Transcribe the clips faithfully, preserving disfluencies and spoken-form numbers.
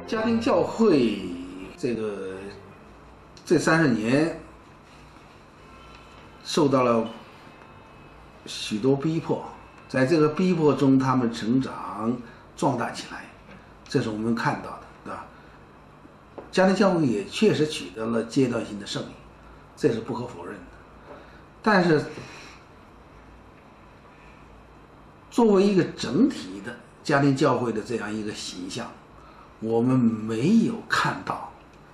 家庭教会这个这三十年受到了许多逼迫，在这个逼迫中，他们成长壮大起来，这是我们看到的，对吧？家庭教会也确实取得了阶段性的胜利，这是不可否认的。但是，作为一个整体的家庭教会的这样一个形象，我们没有看到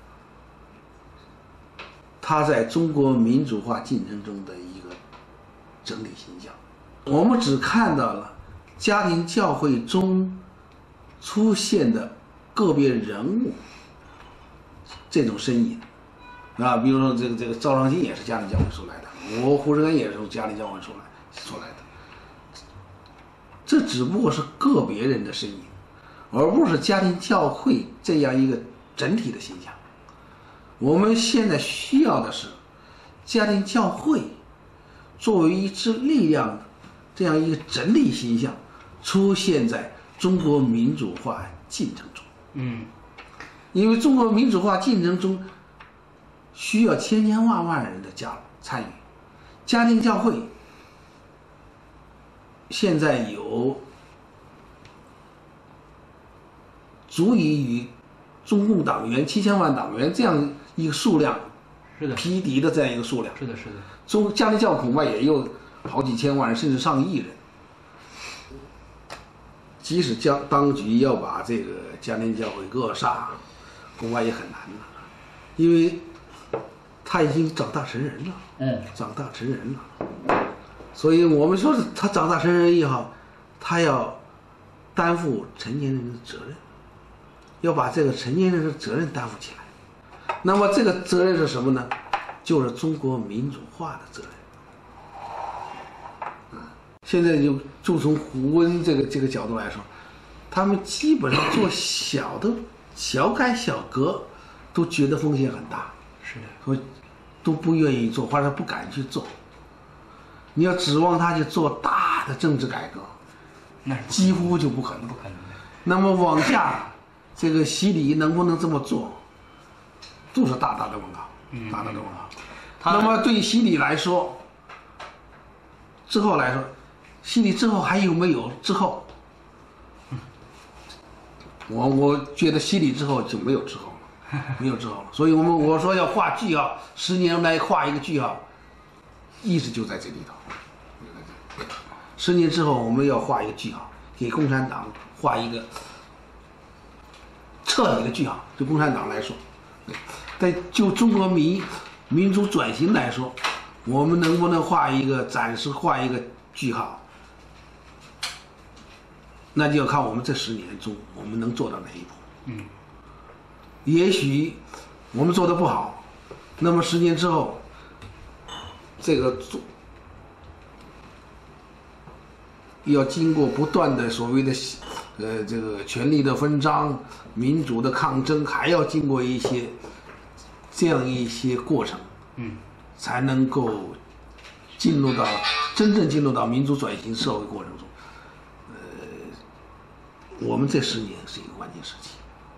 它在中国民主化进程中的一个整体形象。我们只看到了家庭教会中出现的个别人物这种身影啊，比如说这个这个赵长新也是家庭教会出来的，我胡志根也是从家庭教会出来出来的，这只不过是个别人的身影，而不是家庭教会这样一个整体的形象。我们现在需要的是家庭教会作为一支力量，这样一个整体形象出现在中国民主化进程中。 嗯， 因为中国民主化进程中需要千千万万人的加入参与，家庭教会现在有足以与中共党员七千万党员这样一个数量是的， 匹敌的这样一个数量。 是的，是的。 中家庭教会恐怕也有好几千万人，甚至上亿人。即使将当局要把这个家庭教会扼杀，恐怕也很难了，因为他已经长大成人了。 嗯， 长大成人了。所以我们说他长大成人也好，他要担负成年人的责任，要把这个成年人的责任担负起来。那么这个责任是什么呢？就是中国民主化的责任。现在就就从胡温这个这个角度来说，他们基本上做小的小改小革，都觉得风险很大， 是的， 所以都不愿意做，或者不敢去做。你要指望他去做大的政治改革， 那几乎就不可能。 不可能的。 那么往下，这个习李能不能这么做，都是大大的问号， 嗯、 大大的问号。 他那么对习李来说，之后来说，习李之后还有没有之后？我我觉得习李之后就没有之后了，没有之后了。所以我们我说要画句号，十年来画一个句号，意思就在这里头。十年之后我们要画一个句号，给共产党画一个彻底的句号。对共产党来说，但就中国民民主转型来说，我们能不能画一个暂时画一个句号？那就要看我们这十年中我们能做到哪一步。 嗯， 也许我们做的不好，那么十年之后，这个做要经过不断的所谓的呃这个权力的分赃、民主的抗争，还要经过一些这样一些过程， 嗯， 才能够进入到真正进入到民主转型社会过程中。我们这十年是一个关键时期。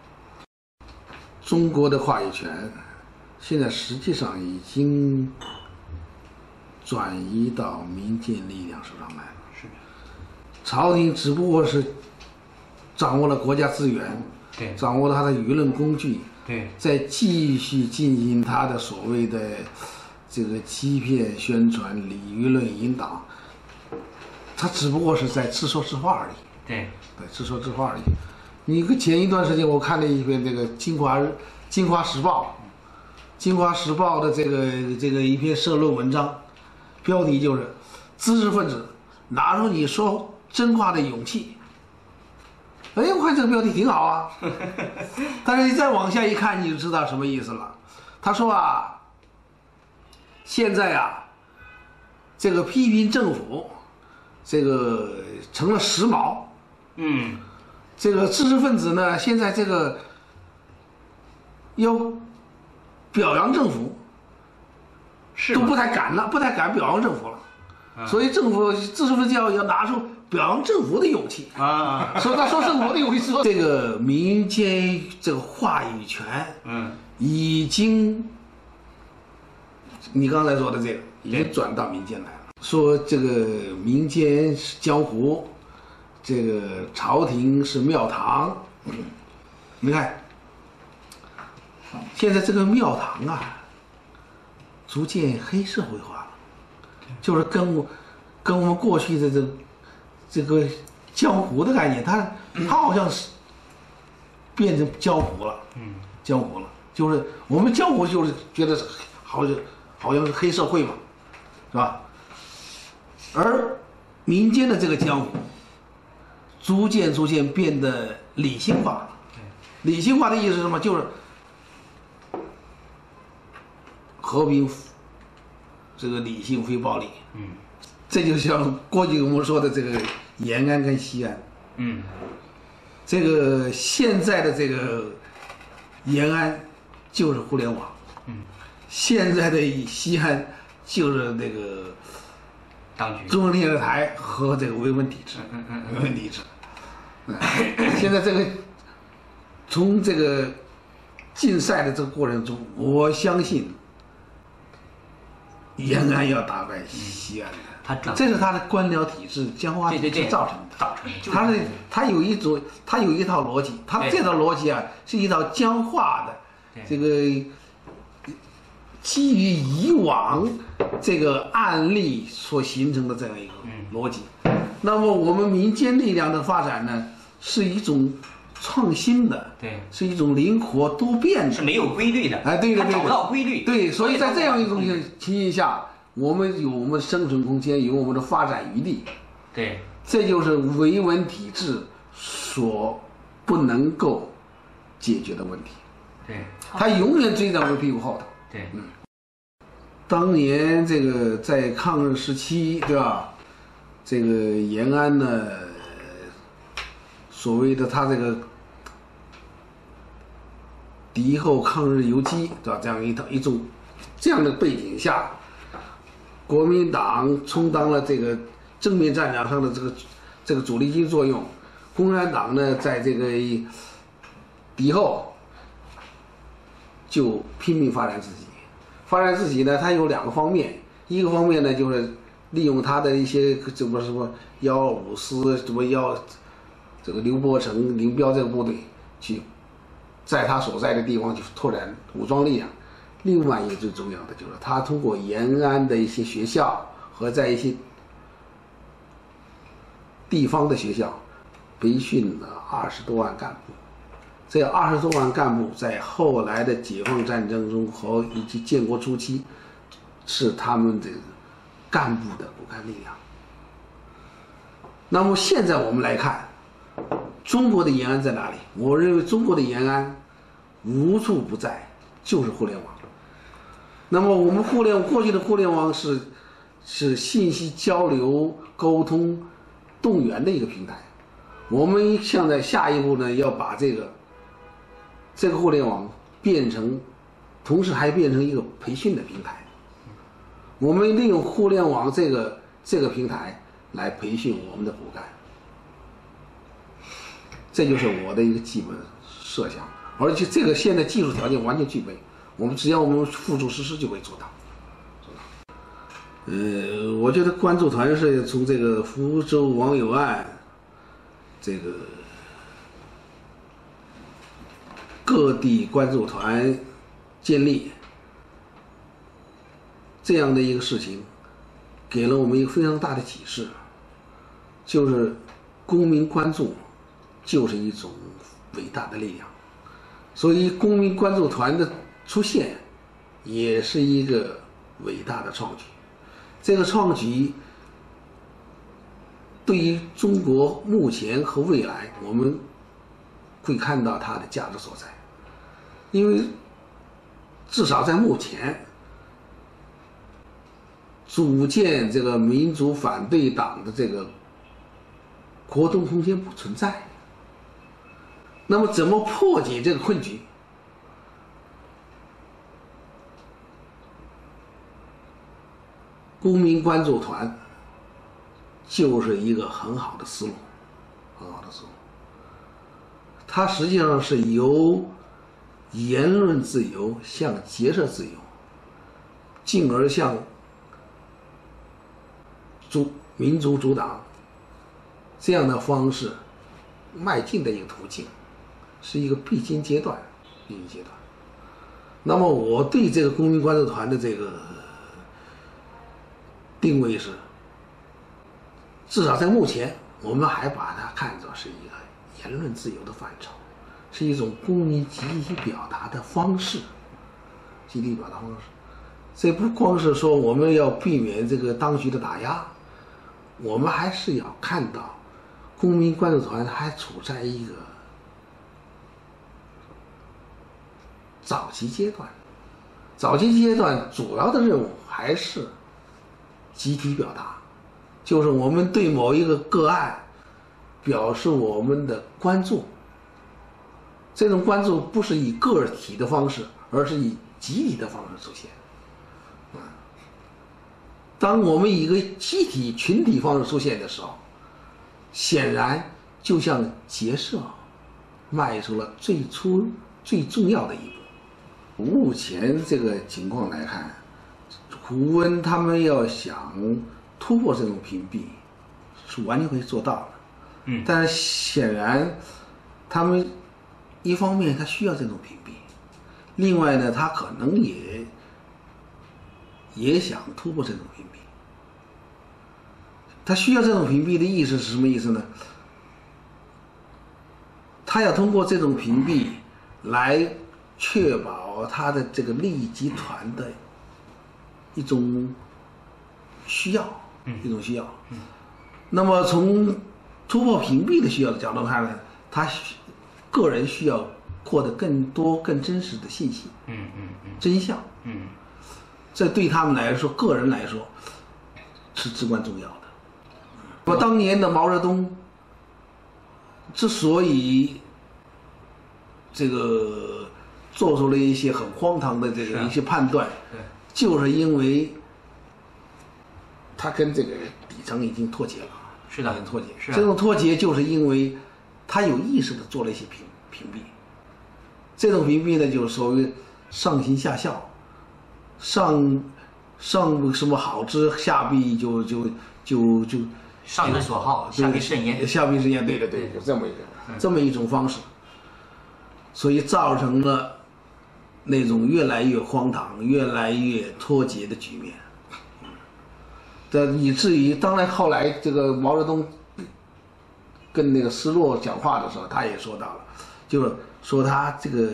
中国的话语权现在实际上已经转移到民间力量手上来了。 是的。 朝廷只不过是掌握了国家资源， 对， 掌握了他的舆论工具， 对， 再继续进行他的所谓的这个欺骗宣传、理舆论引导，他只不过是在自说自话而已。 对， 对，自说自话而已。你前一段时间我看了一篇这个《京华京华时报》，《京华时报》的这个这个一篇社论文章，标题就是“知识分子拿出你说真话的勇气”。哎，我看这个标题挺好啊，但是你再往下一看，你就知道什么意思了。他说啊，现在啊，这个批评政府，这个成了时髦。 嗯， 这个知识分子呢，现在这个要表扬政府， 是都不太敢了，不太敢表扬政府了。 啊、 所以政府知识分子教育要拿出表扬政府的勇气啊。 说他说政府的勇气，说这个民间这个话语权， 嗯， 已经，你刚才说的这个已经转到民间来了。说这个民间是江湖，这个朝廷是庙堂。你看，现在这个庙堂啊，逐渐黑社会化了，就是跟我跟我们过去的这这个江湖的概念，它它好像是变成江湖了， 嗯， 江湖了，就是我们江湖就是觉得好像好像是黑社会嘛，是吧？而民间的这个江湖，逐渐逐渐变得理性化了。理性化的意思是什么？就是和平，这个理性非暴力。 嗯， 这就像过去我们说的这个延安跟西安。 嗯， 这个现在的这个延安就是互联网。 嗯，现在的西安就是那个当局中央电视台和这个维稳体制。 嗯嗯维稳体制。现在这个从这个竞赛的这个过程中，我相信延安要打败西安的。 他这是他的官僚体制僵化体制造成的。 造成的。 他的他有一种，他有一套逻辑，他这套逻辑啊是一套僵化的，这个基于以往这个案例所形成的这样一个逻辑。那么我们民间力量的发展呢，是一种创新的， 对， 是一种灵活多变的， 是没有规律的。 哎，对对对， 找不到规律。 对，所以在这样一种情形下，我们有我们的生存空间，有我们的发展余地。 对， 这就是维稳体制所不能够解决的问题。 对， 他永远追在我们屁股后头。 对， 嗯。当年这个在抗日时期，对吧？这个延安呢，所谓的他这个敌后抗日游击，对吧？这样一套一种这样的背景下，国民党充当了这个正面战场上的这个这个主力军作用，共产党呢在这个敌后就拼命发展自己，发展自己呢，它有两个方面，一个方面呢就是利用他的一些什么什么幺二五师，什么幺这个刘伯承、林彪这个部队去，在他所在的地方去拓展武装力量。另外一个最重要的就是他通过延安的一些学校和在一些地方的学校培训了二十多万干部。这二十多万干部在后来的解放战争中和以及建国初期，是他们的干部的骨干力量。那么现在我们来看，中国的延安在哪里？我认为中国的延安无处不在，就是互联网。那么我们互联网过去的互联网是是信息交流、沟通、动员的一个平台。我们现在下一步呢，要把这个这个互联网变成，同时还变成一个培训的平台。我们利用互联网这个这个平台来培训我们的骨干，这就是我的一个基本设想。而且这个现在技术条件完全具备，我们只要我们付诸实施就可以做到。呃，我觉得关注团是从这个福州网友案，这个各地关注团建立这样的一个事情，给了我们一个非常大的启示，就是公民关注就是一种伟大的力量。所以公民关注团的出现也是一个伟大的创举。这个创举对于中国目前和未来，我们会看到它的价值所在。因为至少在目前，组建这个民主反对党的这个活动空间不存在。那么怎么破解这个困局？公民关注团就是一个很好的思路，很好的思路。它实际上是由言论自由向结社自由，进而向主民主主党这样的方式迈进的一个途径，是一个必经阶段，必经阶段。那么我对这个公民关注团的这个定位是，至少在目前，我们还把它看作是一个言论自由的范畴，是一种公民集体表达的方式，集体表达方式。这不光是说我们要避免这个当局的打压，我们还是要看到，公民关注团还处在一个早期阶段。早期阶段主要的任务还是集体表达，就是我们对某一个个案表示我们的关注。这种关注不是以个体的方式，而是以集体的方式出现。当我们以一个集体群体方式出现的时候，显然就像结社迈出了最初最重要的一步。目前这个情况来看，胡温他们要想突破这种屏蔽，是完全可以做到的。 嗯， 但是显然，他们一方面他需要这种屏蔽，另外呢，他可能也也想突破这种屏蔽。他需要这种屏蔽的意思是什么意思呢？他要通过这种屏蔽来确保他的这个利益集团的一种需要，一种需要。那么从突破屏蔽的需要的角度看呢，他个人需要获得更多、更真实的信息， 嗯嗯嗯， 真相， 嗯， 这对他们来说，个人来说是至关重要的。那么当年的毛泽东之所以这个做出了一些很荒唐的这个一些判断， 对， 就是因为他跟这个底层已经脱节了。 是的， 脱节。 是啊这种脱节就是因为他有意识的做了一些屏屏蔽。这种屏蔽呢，就是所谓上行下效，上上什么好之，下必就就就就上有所好，下必甚焉。 下必甚焉，对对对，就这么一个这么一种方式，所以造成了那种越来越荒唐、越来越脱节的局面。这以至于，当然后来这个毛泽东跟那个施洛讲话的时候，他也说到了，就是说他这个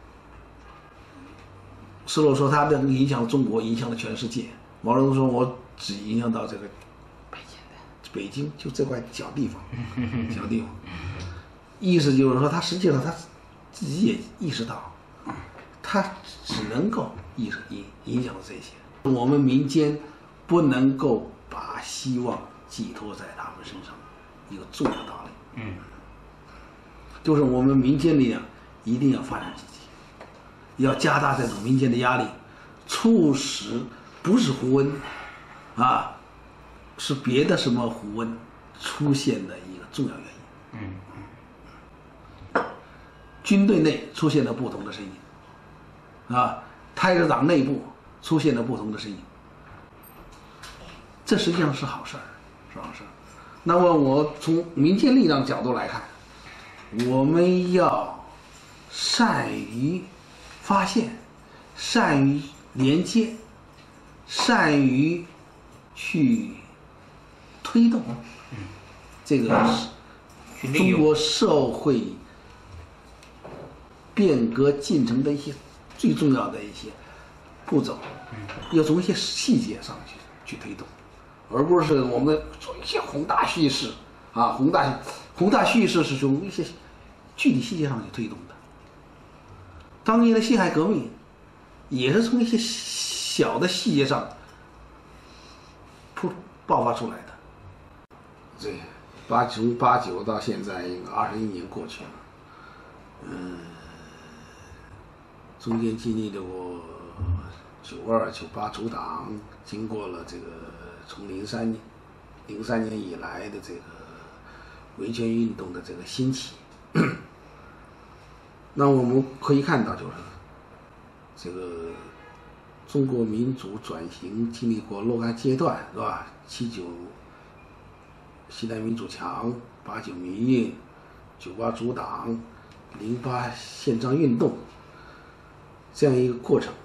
施洛说他的影响中国，影响了全世界。毛泽东说，我只影响到这个北京的，北京就这块小地方，小地方。意思就是说，他实际上他自己也意识到，他只能够意识影影响这些。我们民间不能够把希望寄托在他们身上，一个重要道理。 嗯， 就是我们民间力量一定要发展积极，要加大这种民间的压力，促使不是胡温，啊，是别的什么胡温出现的一个重要原因。 嗯嗯，军队内出现了不同的声音，啊，太子党内部出现了不同的声音。这实际上是好事儿，是好事儿。那么我从民间力量角度来看，我们要善于发现，善于连接，善于去推动这个中国社会变革进程的一些最重要的一些步骤，要从一些细节上去去推动。而不是我们做一些宏大叙事啊，宏大宏大叙事是从一些具体细节上去推动的。当年的辛亥革命也是从一些小的细节上突爆发出来的。这八从八九到现在，二十一年过去了，嗯，中间经历了过九二、九八阻挡，经过了这个。从零三零三年以来的这个维权运动的这个兴起。那我们可以看到，就是这个中国民主转型经历过若干阶段，是吧？七九西南民主墙，八九民运，九八阻党，零八宪章运动，这样一个过程。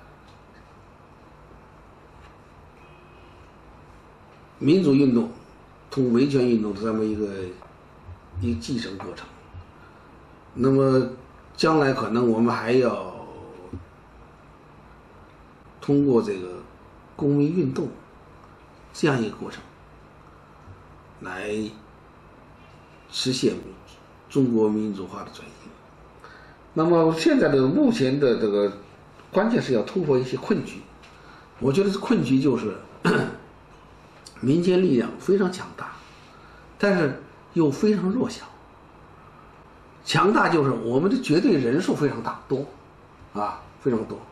民主运动同维权运动的这么一个一个继承过程。那么将来可能我们还要通过这个公民运动这样一个过程，来实现中国民主化的转型。那么现在的目前的这个关键是要突破一些困局。我觉得这困局就是民间力量非常强大，但是又非常弱小。强大就是我们的绝对人数非常大多，啊，非常多。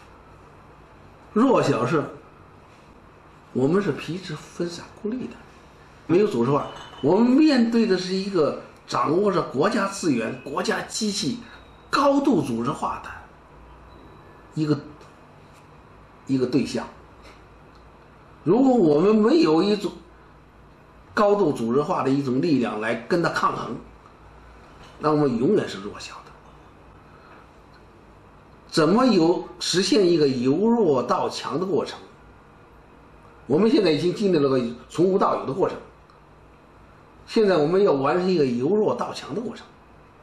弱小是，我们是皮质分散孤立的，没有组织化。我们面对的是一个掌握着国家资源、国家机器、高度组织化的一个一个对象。如果我们没有一种高度组织化的一种力量来跟它抗衡，那我们永远是弱小的。怎么有实现一个由弱到强的过程？我们现在已经经历了个从无到有的过程，现在我们要完成一个由弱到强的过程。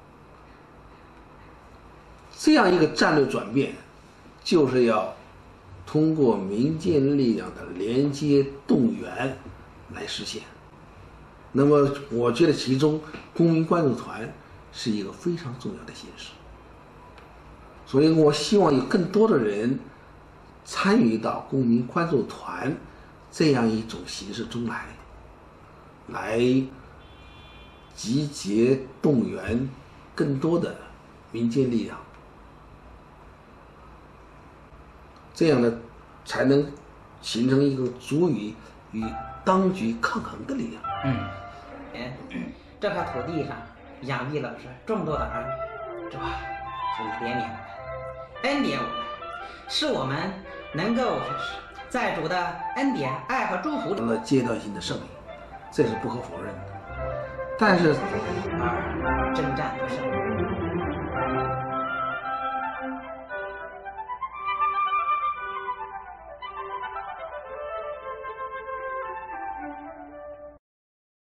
这样一个战略转变，就是要通过民间力量的连接动员来实现。那么我觉得其中公民关注团是一个非常重要的形式，所以我希望有更多的人参与到公民关注团这样一种形式中来，来集结动员更多的民间力量，这样呢才能形成一个足以与当局抗衡的力量。 嗯， 哎，这块土地上养育了是众多的儿女，是吧？是你怜悯我们，恩典我们，使我们能够在主的恩典、爱和祝福里了阶段性的胜利，这是不可否认的。但是